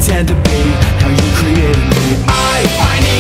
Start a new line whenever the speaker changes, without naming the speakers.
pretend to be how you created me. I find